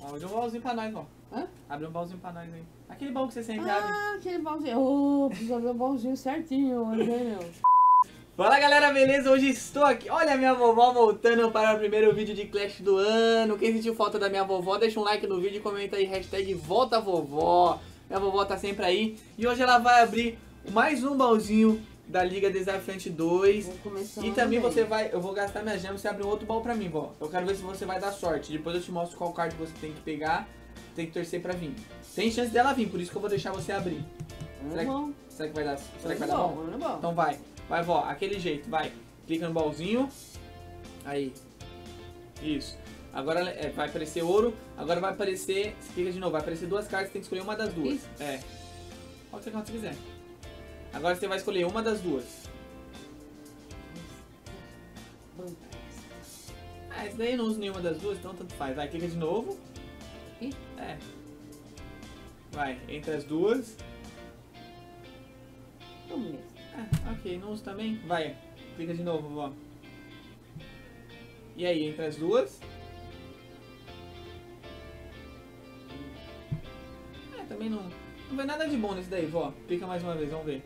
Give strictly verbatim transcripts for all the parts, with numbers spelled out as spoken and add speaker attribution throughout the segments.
Speaker 1: Abre um baúzinho pra nós, ó.
Speaker 2: Hã?
Speaker 1: Abre um baúzinho pra nós aí. Aquele baú que você sempre
Speaker 2: Ah,
Speaker 1: abre.
Speaker 2: aquele baúzinho. Ô, oh, precisa abrir o baúzinho certinho hoje, hein, meu?
Speaker 1: Fala galera, beleza? Hoje estou aqui. Olha a minha vovó voltando para o primeiro vídeo de Clash do ano. Quem sentiu falta da minha vovó, deixa um like no vídeo e comenta aí hashtag volta vovó. Minha vovó tá sempre aí. E hoje ela vai abrir mais um baúzinho da Liga Desafiante dois. E também bem. Você vai, eu vou gastar minhas gemas e você abrir um outro baú pra mim, vó. Eu quero ver se você vai dar sorte. Depois eu te mostro qual carta você tem que pegar. Tem que torcer pra vir. Tem chance dela vir, por isso que eu vou deixar você abrir. Será que, será que vai dar, será que vai dar bom? bom? Então vai. Vai, vó, aquele jeito, vai. Clica no baúzinho. Aí. Isso. Agora é, vai aparecer ouro. Agora vai aparecer. Se clica de novo, vai aparecer duas cartas. Tem que escolher uma das duas. Isso. É. Pode ser quando você quiser. Agora você vai escolher uma das duas. Ah, esse daí eu não uso nenhuma das duas, então tanto faz. Vai, clica de novo. É. Vai, entre as duas. Ah, ok, não uso também. Vai, clica de novo, vó. E aí, entre as duas? É, também não... Não vê nada de bom nesse daí, vó. Clica mais uma vez, vamos ver.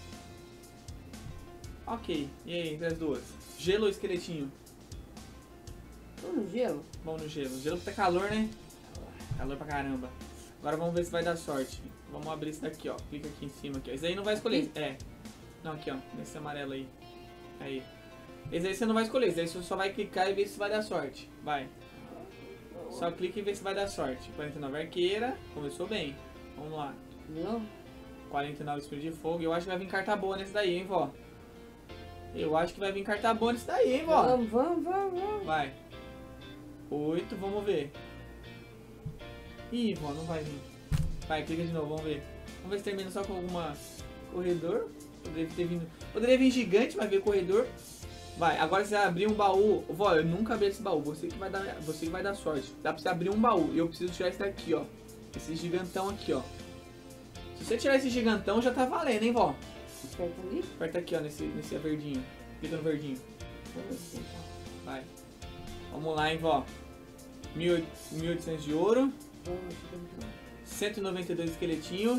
Speaker 1: Ok, e aí, entre as duas? Gelo ou esqueletinho?
Speaker 2: Vamos no gelo?
Speaker 1: Vamos no gelo. Gelo tá calor, né? Calor pra caramba. Agora vamos ver se vai dar sorte. Vamos abrir esse daqui, ó. Clica aqui em cima, aqui, ó. Esse aí não vai escolher. É. Não, aqui, ó. Nesse amarelo aí. Aí. Esse aí você não vai escolher. Esse aí você só vai clicar e ver se vai dar sorte. Vai. Só clica e vê se vai dar sorte. quarenta e nove arqueira. Começou bem. Vamos lá.
Speaker 2: Não.
Speaker 1: quarenta e nove espírito de fogo. Eu acho que vai vir carta boa nesse daí, hein, vó. Eu acho que vai vir carta boa nesse daí, hein, vó.
Speaker 2: Vamos, vamos, vamos, vamos.
Speaker 1: Vai. oito, vamos ver. Ih, vó, não vai vir. Vai, clica de novo, vamos ver. Vamos ver se termina só com alguma corredor. Poderia ter vindo. Poderia vir gigante, mas veio corredor. Vai, agora você vai abrir um baú. Vó, eu nunca abri esse baú. Você que vai dar, você que vai dar sorte. Dá pra você abrir um baú. E eu preciso tirar esse daqui, ó. Esse gigantão aqui, ó. Se você tirar esse gigantão, já tá valendo, hein, vó?
Speaker 2: Aperta ali?
Speaker 1: Aperta aqui, ó, nesse, nesse verdinho. Clica no verdinho. Vai. Vamos lá, hein, vó. mil e oitocentos de ouro. cento e noventa e dois esqueletinho.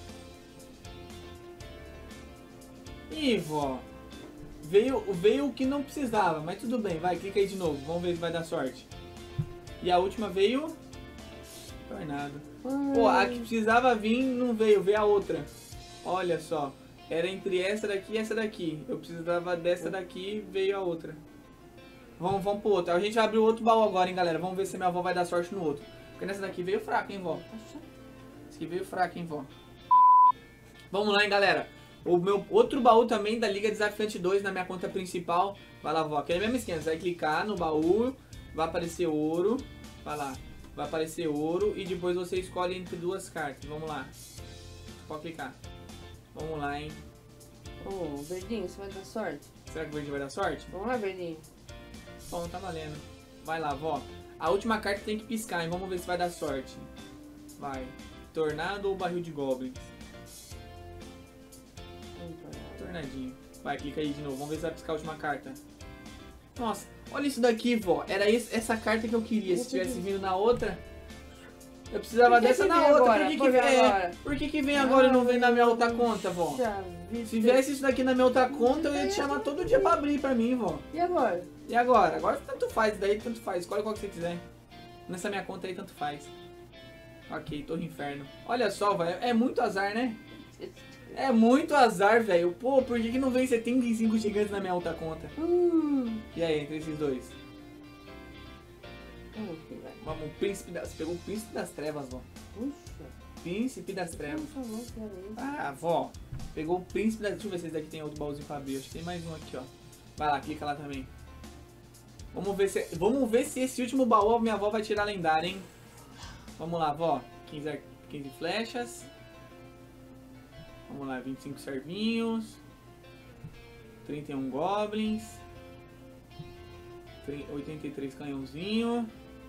Speaker 1: Ih, vó. Veio, veio o que não precisava, mas tudo bem. Vai, clica aí de novo. Vamos ver se vai dar sorte. E a última veio... Tornado. Pô, a que precisava vir não veio. Veio a outra. Olha só. Era entre essa daqui e essa daqui. Eu precisava dessa daqui, veio a outra. Vamos, vamos pro outro. A gente abriu outro baú agora, hein, galera. Vamos ver se minha avó vai dar sorte no outro. Porque nessa daqui veio fraca, hein, vó. Esse aqui veio fraca, hein, vó. Vamos lá, hein, galera. O meu outro baú também da Liga Desafiante dois na minha conta principal. Vai lá, vó. Aquele mesmo esquema. Você vai clicar no baú. Vai aparecer ouro. Vai lá. Vai aparecer ouro. E depois você escolhe entre duas cartas. Vamos lá. Pode clicar. Vamos lá, hein.
Speaker 2: Ô, oh, verdinho, você vai dar sorte?
Speaker 1: Será que o verdinho vai dar sorte?
Speaker 2: Vamos lá, verdinho.
Speaker 1: Bom, tá valendo. Vai lá, vó. A última carta tem que piscar, hein? Vamos ver se vai dar sorte. Vai. Tornado ou barril de goblins? Tornadinho. Vai, clica aí de novo. Vamos ver se vai piscar a última carta. Nossa, olha isso daqui, vó. Era esse, essa carta que eu queria. Se tivesse vindo na outra... Eu precisava dessa na outra.
Speaker 2: Agora?
Speaker 1: Por que que, vem, é, por que que vem agora e não vem na minha outra conta, vó? Se viesse isso daqui na minha outra conta, eu ia te chamar todo dia pra abrir pra mim, vó.
Speaker 2: E agora?
Speaker 1: E agora? Agora tanto faz, daí tanto faz. Escolhe qual que você quiser. Nessa minha conta aí, tanto faz. Ok, Torre Inferno. Olha só, velho. É muito azar, né? É muito azar, velho. Pô, por que que não vem setenta e cinco gigantes na minha outra conta?
Speaker 2: Hum.
Speaker 1: E aí, entre esses dois?
Speaker 2: Hum,
Speaker 1: Vamos, o príncipe das... Você pegou o príncipe das trevas, vó.
Speaker 2: Puxa.
Speaker 1: Príncipe das trevas. Ah, vó. Pegou o príncipe das... Deixa eu ver se esse daqui tem outro baúzinho pra abrir. Acho que tem mais um aqui, ó. Vai lá, clica lá também. Vamos ver se, vamos ver se esse último baú minha avó vai tirar lendária, hein? Vamos lá, vó. quinze, quinze flechas. Vamos lá, vinte e cinco servinhos. trinta e um goblins. oitenta e três canhãozinho.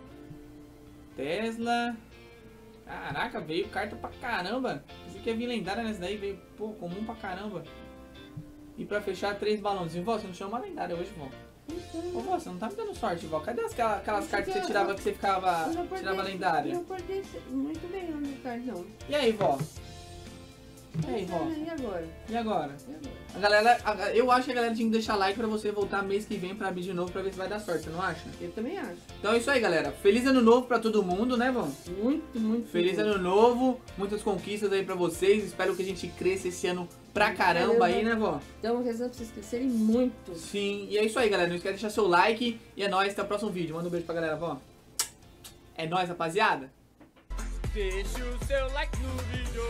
Speaker 1: Tesla. Caraca, veio carta pra caramba. Esse aqui ia vir lendária nessa daí. Veio, pô, comum pra caramba. E pra fechar, três balãozinhos. Vó, você não chama lendária hoje, vó? Ô, vó, você não tá me dando sorte, vó. Cadê as, aquelas cartas que você tirava que você ficava, tirava lendária?
Speaker 2: Eu não portei muito bem no cartão.
Speaker 1: E aí, vó? E aí, vó?
Speaker 2: E agora?
Speaker 1: E agora?
Speaker 2: E agora?
Speaker 1: A galera, a- eu acho que a galera tinha que deixar like pra você voltar mês que vem pra abrir de novo pra ver se vai dar sorte, você não acha?
Speaker 2: Eu também acho.
Speaker 1: Então é isso aí, galera. Feliz ano novo pra todo mundo, né, vó?
Speaker 2: Muito, muito
Speaker 1: Feliz
Speaker 2: muito.
Speaker 1: ano novo, muitas conquistas aí pra vocês. Espero que a gente cresça esse ano pra caramba aí, né, vó?
Speaker 2: Então, rezando pra vocês crescerem muito.
Speaker 1: Sim, e é isso aí, galera. Não esquece de deixar seu like e é nóis. Até o próximo vídeo. Manda um beijo pra galera, vó. É nóis, rapaziada.
Speaker 3: Deixa o seu like no vídeo.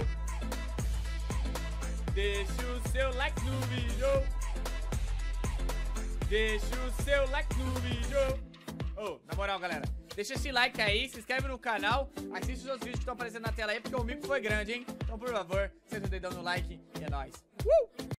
Speaker 3: Deixa o seu like no vídeo. Deixa o seu like no vídeo. Ô, na moral, galera, deixa esse like aí, se inscreve no canal, assiste os outros vídeos que estão aparecendo na tela aí, porque o mico foi grande, hein? Então, por favor, senta o dedão no like e é nóis. Uh!